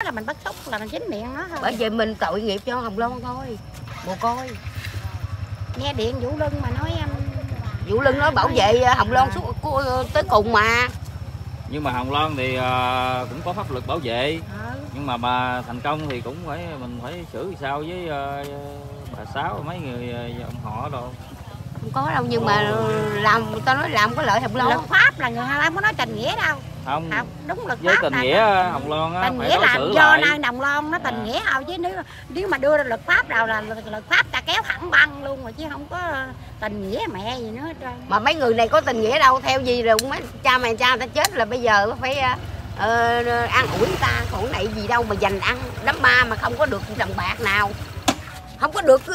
là mình bắt xúc là mình chính miệng nó thôi. Bởi vì mình tội nghiệp cho Hồng Loan thôi, mồ côi. Nghe điện Vũ Lân mà nói em. Vũ Lân nói bảo vệ Hồng Loan suốt tới cùng mà. Nhưng mà Hồng Loan thì cũng có pháp luật bảo vệ. Nhưng mà bà thành công thì cũng phải mình phải xử sao với bà Sáu mấy người dòng họ đâu. Không có đâu, nhưng mà làm người ta nói làm có lợi Hồng Loan. Luật pháp là người ta không có nói tình nghĩa đâu. Không, đúng luật với pháp tình này nghĩa Hồng Loan á, tình phải nghĩa đối làm xử do lại. nơi Đồng Loan nó tình nghĩa đâu, chứ nếu mà đưa ra luật pháp nào là luật pháp ta kéo thẳng băng luôn rồi, chứ không có tình nghĩa mẹ gì nữa hết trơn. Mà mấy người này có tình nghĩa đâu, theo gì rồi mấy cha mày cha ta chết là bây giờ phải ăn ủi người ta, còn này gì đâu mà dành ăn đám ma mà không có được đồng bạc nào, không có được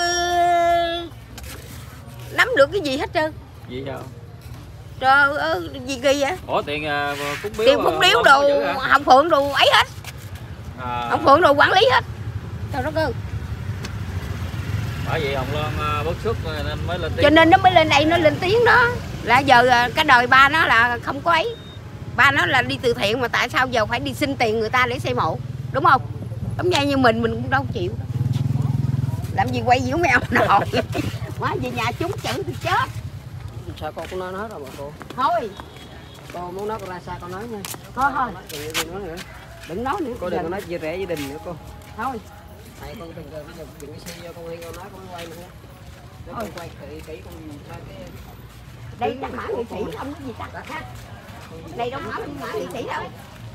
nắm được cái gì hết trơn. Gì đâu? Trời ơi, gì kỳ vậy? Ủa tiền phúng biếu, tiền phúng biếu đồ Hồng Phượng đồ ấy hết. Hồng Phượng đồ quản lý hết. Trời đất ơi. Bởi vì Hồng Loan bức xúc nên mới lên tiếng. Cho nên nó mới lên đây nó lên tiếng đó. Là giờ cái đời ba nó là không có ấy. Ba nó là đi từ thiện mà tại sao giờ phải đi xin tiền người ta để xây mộ, đúng không? Giống như mình cũng đâu chịu. Làm gì quay diễu mèo nào. Má về nhà trúng chữ thì chết. Sao con cũng nói hết rồi mà cô? Thôi. Cô muốn nói con ra sao con nói nha. Thôi thôi. Đừng nói nữa. Đừng nói nữa. Cô đừng có nói chia rẽ gia đình nữa cô. Thôi. Thầy con đừng cái xe cho con đi con nói con quay nữa. Nếu con quay kỹ con sai cái. Đây chắc mã nghệ sĩ không có gì chắc ha. Đây đâu phải mã nghệ sĩ đâu.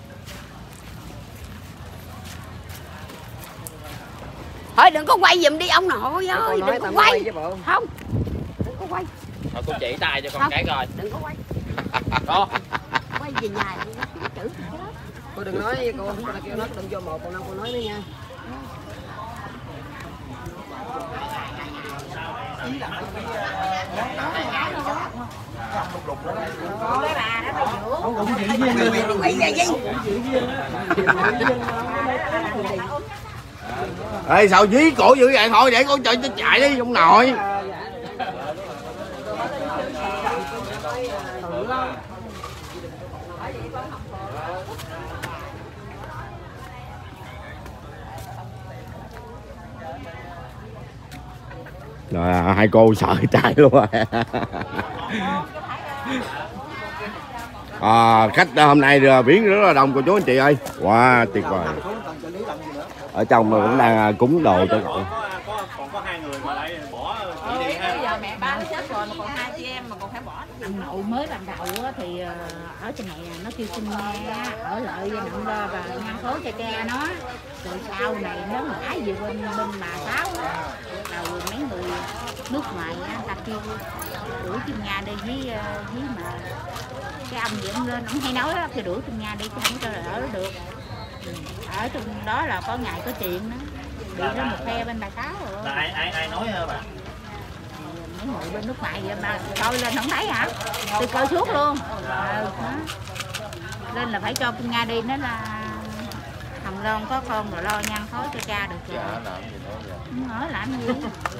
Thôi đừng có quay giùm đi ông nội ơi, đừng có quay. Không. Đừng có quay. Thôi cô chỉ tay cho con cái coi. Đừng có quay. Có. Quay về nhà chữ. Cô đừng nói với cô kêu nói đừng vô một, còn năm cô nói nữa nha. Ê sao dí cổ dữ vậy, thôi để con chạy đi ông nội. Rồi hai cô sợ trai luôn rồi. Khách hôm nay biển rất là đông cô chú anh chị ơi. Wow, tuyệt vời. Ở trong mà cũng đang cúng đồ cho cậu. Còn có hai người mà lại bỏ chỉ đi ha. Bây giờ mẹ ba nó chết rồi mà còn hai chị em mà còn phải bỏ. Ông nội mới ban đầu thì ở trên này nó kêu xin nghe ở lại nặng lo và ngăn số cho cha nó. Rồi sau này nó ngã về bên bà Sáu á. Rồi mấy người nước ngoài ta kêu đuổi Kim Nga đi với mà cái ông gì ông lên ông hay nói đó, kêu đuổi Kim Nga đi chứ không cho ở được. Ở trong đó là có ngày có chuyện đó, bị ra một phe bên bà Sáu rồi. Là ai nói hả bà? Mấy người bên nước ngoài vậy mà coi lên không thấy hả? Tôi coi suốt luôn. Nên là phải cho Kim Nga đi, nó là Hồng Loan có con rồi lo nhăn khói cho cha được rồi. Dạ, làm gì nữa vậy? Không hỏi làm gì.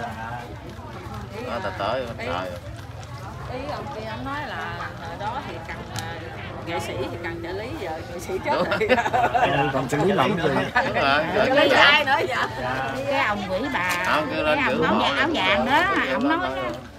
Đó, tới trời. Ý ông kia anh nói là thời đó thì cần nghệ sĩ thì cần trợ lý, giờ nghệ sĩ chết rồi. Còn xử lý lắm gì. Trợ lý ai nữa vậy? Cái ông quỷ bà, cái ông áo vàng đó, ông nói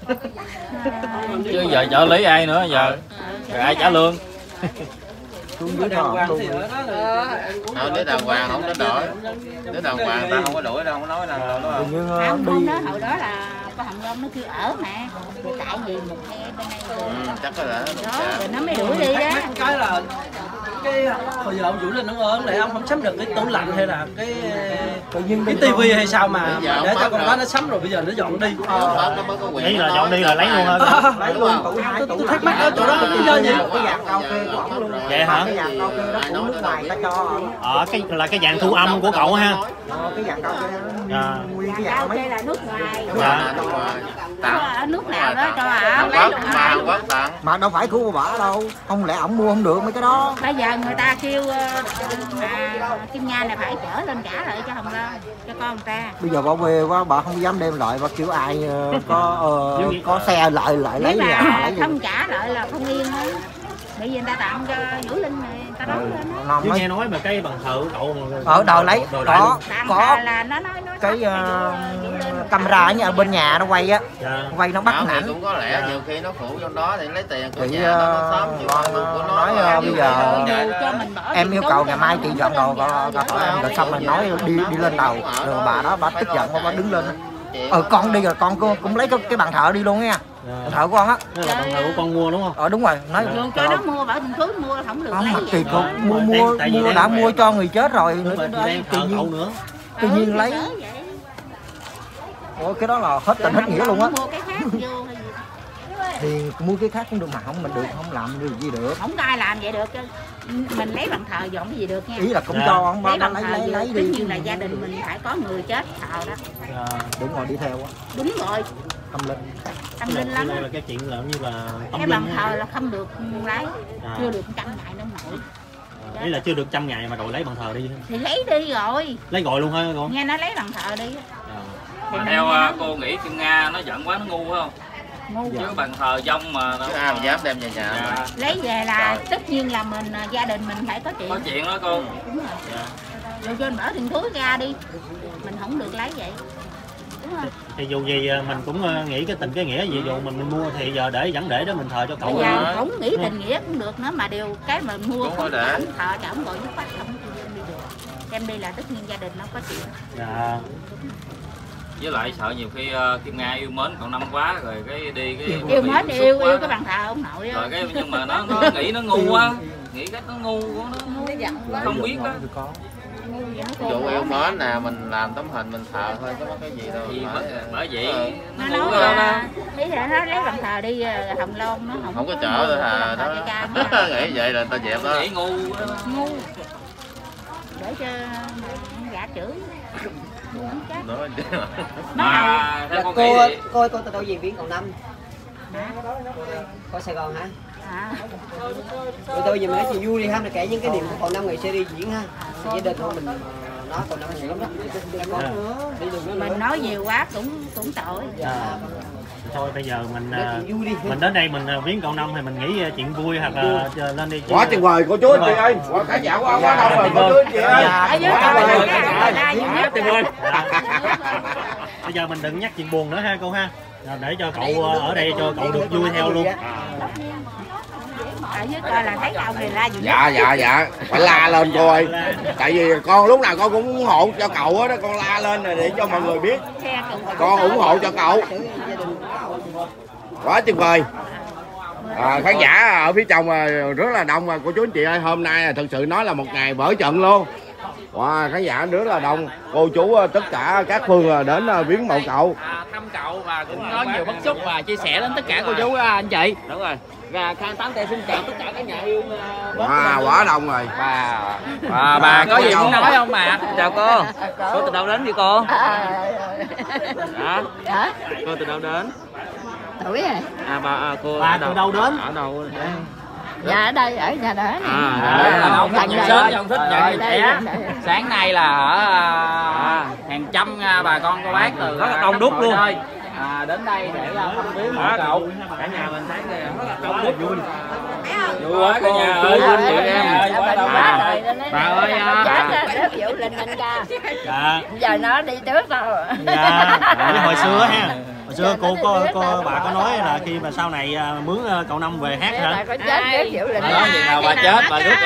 Chứ giờ trợ lý ai nữa giờ? Rồi ai trả lương? Xuống dưới đàng hoàng thì Thôi để đàng hoàng không đến đổi. Để đàng hoàng ta không có đổi đâu, không có nói nào đâu đúng không? không đó, hồi đó là có Hồng Loan nó kêu ở mà, rồi tại vì một phe bên đây rồi Chắc có lẽ đó, rồi nó mới đuổi đi đó. cái là cái hồi giờ ông Vũ Linh ông ớn lại ông không sắm được cái tủ lạnh hay là cái tivi hay sao mà để cho con đó nó sắm rồi bây giờ nó dọn đi. Ý là dọn đi là lấy luôn hơn. Lấy luôn. Tôi thắc mắc ở chỗ đó có lý do gì? Cái dàn cao kê của ổng luôn. Vậy hả? Cái dàn cao kê đó của nước ngoài ta cho ổng. Cái là cái dàn thu âm của cậu ha. Cái dàn cao kê nguyên cái Cao dàn kê mấy. là nước ngoài. Dạ. Ở nước nào đó cho ổng. Hàn Quốc tặng. Mà đâu phải của bà đâu. Không lẽ ổng mua không được mấy cái đó. Bây giờ người ta kêu Kim Nha này phải chở lên trả lại cho Hồng Loan, cho con người ta. Bây giờ bà về quá bà không dám đem lại, bà kiểu ai có xe lại lấy nếu nhà mà lấy gì. không trả lại là không yên đó. Bởi vì người ta tặng cho Vũ Linh này, người ta nói lên á. Chứ nghe nói mà cái bằng thờ của cậu ở đòi lấy có là nó cái camera ở bên nhà nó quay á, quay nó bắt hình ảnh. Cũng có lẽ nhiều khi nó phụ trong đó thì lấy tiền của Thì nhà nó sớm của nó nói bây giờ em yêu cầu ngày mai chị dọn đồ rồi xong mình nói đi lên đầu, rồi bà đó bà tức giận bà đứng lên. Con đi rồi con cũng lấy cái bàn thờ đi luôn nha. Thợ của con á. Là bằng thờ của con mua đúng không? Đúng rồi, nói cho nó mua bảo thằng Phước mua không được lấy thì con mua đã mua cho người chết rồi tự nhiên lấy. Ủa cái đó là hết tình hết nghĩa luôn á. Mua cái khác vô thì mua cái khác cũng được mà không mình được không làm được gì được. Không ai làm vậy được, mình lấy bằng thờ dọn cái gì được nha. Ý là cũng cho ông lấy ba lấy tất đi. nhiên là gia đình mình phải có người chết thờ đó. Đúng rồi, đi theo á. Đúng rồi. Tâm linh lắm. Là cái chuyện là như là cái bằng thờ là không được lấy, chưa được 100 ngày nó nổi. Ý là chưa được 100 ngày mà rồi lấy bằng thờ đi. Thì lấy đi rồi. Lấy gọi luôn hả con? Nghe nó lấy bằng thờ đi. Mà theo cô nghĩ Kim Nga nó giận quá nó ngu phải không? Ngu chứ bằng thờ dông mà chứ ai mà dám đem về nhà. Lấy về là tất nhiên là mình gia đình mình phải có chuyện. Có chuyện đó cô. Đúng rồi. Rồi cho mở thằng thúi ra đi, mình không được lấy vậy. Thì dù gì mình cũng nghĩ cái tình cái nghĩa gì dù mình mua thì giờ để vẫn để đó mình thờ cho cậu. Bây giờ không nghĩ tình nghĩa cũng được nữa mà điều cái mà mua đúng không thờ cho ông gọi nước mắt không đem đi được. Đem đi là tất nhiên gia đình nó có chuyện. Dạ. Với lại sợ nhiều khi Kim Nga yêu mến cậu Năm quá rồi cái đi cái yêu mến yêu cái bàn thờ ông nội rồi cái nhưng mà nó nghĩ nó ngu quá, nghĩ cách nó ngu của nó không biết đó. Ví dụ yêu mến nè, mình làm tấm hình mình thờ thôi, có cái gì đâu. Bởi vậy nó nói là nó lấy bàn thờ đi Hồng Loan nó không có chở thôi hà đó. Nghĩ vậy là ta dẹp đó. Nghĩ ngu để cho gã chửi. Coi từ đâu về viếng cậu Năm? Có Sài Gòn hả? Rồi tôi giờ mình nói chuyện vui đi ha, mình kể những cái điểm của cậu Năm ngày xưa đi diễn ha. Gia đình thôi mình nói cậu Năm nhiều lắm đó. Mình nói nhiều quá cũng tội. Thôi bây giờ mình đến đây mình viếng cậu Năm thì mình nghĩ chuyện vui hoặc là lên đi. Quá tuyệt vời cô chú anh chị ơi. Khán giả quá đông rồi cô chú anh chị ơi. Bây giờ mình đừng nhắc chuyện buồn nữa ha cô ha. Để cho cậu ở đây cho cậu được vui theo luôn. Coi là thấy ông này la gì. Dạ phải la lên cô ơi. Tại vì con lúc nào con cũng ủng hộ cho cậu đó, con la lên rồi để cho mọi người biết con ủng hộ cho cậu. Quá tuyệt vời. Khán giả ở phía trong rất là đông cô chú anh chị ơi. Hôm nay thực sự nói là một ngày vỡ trận luôn. Khán giả rất là đông, cô chú tất cả các phương đến viếng mộ cậu, thăm cậu và cũng có nhiều bức xúc và chia sẻ đến tất cả cô chú anh chị. Đúng rồi. Và Khang 8T xin chào tất cả các nhà yêu. Quá đông rồi. Bà có gì muốn nói không bà? Chào cô. Cô từ đâu đến vậy cô? Hả? Cô từ đâu đến? Tuổi rồi. Bà từ đâu đến? Ở đâu? Dạ ở đây, ở nhà đó. Ông thích nhận trẻ. Sáng nay là ở hàng trăm bà con cô bác từ rất là đông đúc luôn. Đến đây để thăm viếng mộ cậu. Cả nhà mình thấy rất là đông đúc vui. Vui quá cả nhà ơi, vui chị em. Bà ơi, Đếp Vũ Linh anh ca. Dạ. Giờ nó đi trước rồi. Dạ. Hồi xưa ha. Hồi xưa bà có nói là khi mà sau này mướn cậu Năm về hát hả? Bà có chết Đếp Vũ Linh. Nói gì nào bà chết bà rước.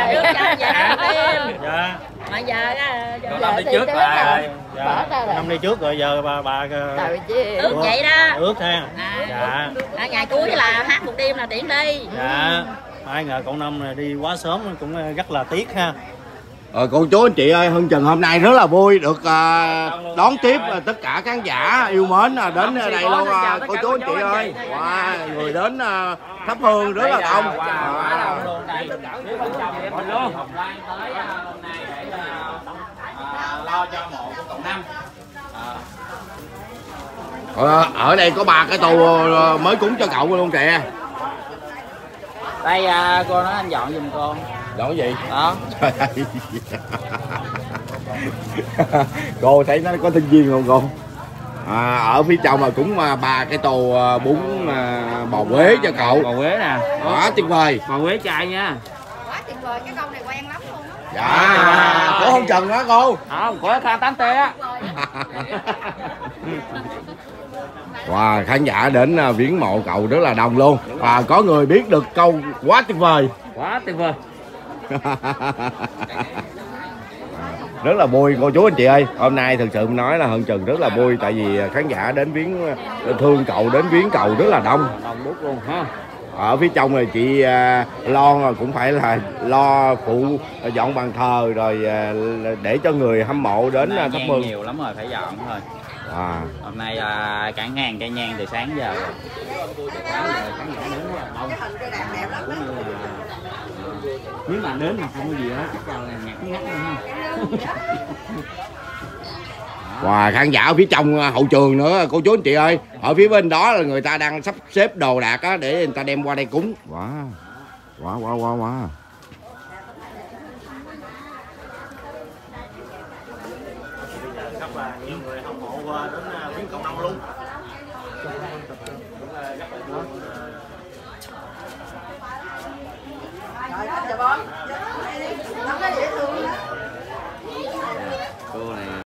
Dạ. Mà giờ Năm đi trước bà. Năm đi trước rồi giờ bà ước vậy đó. Ước ha. Dạ. Ngày cuối là hát một đêm là tiễn đi. Dạ. Ai ngờ cậu Năm đi quá sớm cũng rất là tiếc ha. Cô chú anh chị ơi, Hưng Trần hôm nay rất là vui được đón tiếp tất cả khán giả yêu mến đến đây luôn cô chú anh chị ơi. Người đến thắp hương rất là đông. Lo cho mộ của cậu Năm. Ở đây có 3 cái tô mới cúng cho cậu luôn kìa. Đây cô nói anh dọn giùm con. Dọn cái gì? Đó. Cô thấy nó có thiên nhiên không cô? Ở phía trong là cũng 3 cái tô bún bò Quế cho cậu. Bò Quế nè. Quá tuyệt vời. Bò Quế chay nha. Quá tuyệt vời, cái câu này quen lắm luôn á. Dạ. Của không Trần đó cô. Không, của K8T á. Wow, khán giả đến viếng mộ cậu rất là đông luôn. Và có người biết được câu quá tuyệt vời. Quá tuyệt vời. Rất là vui cô chú anh chị ơi. Hôm nay thực sự nói là Hân Trần rất là vui, tại vì khán giả đến viếng thương cậu, đến viếng cậu rất là đông. Đông đúc luôn ha. Ở phía trong thì chị Lon cũng phải là lo phụ dọn bàn thờ rồi để cho người hâm mộ đến thắp hương. Nhiều lắm rồi, phải dọn thôi. Hôm nay cả ngàn cây nhang từ sáng giờ. Nếu mà đến mà không có gì hết chắc là ngắt luôn ha. Wow, khán giả ở phía trong hậu trường nữa cô chú anh chị ơi. Ở phía bên đó là người ta đang sắp xếp đồ đạc á, để người ta đem qua đây cúng. Wow. Rất là nhiều người hâm mộ đến viếng cậu Năm luôn. Trời ơi,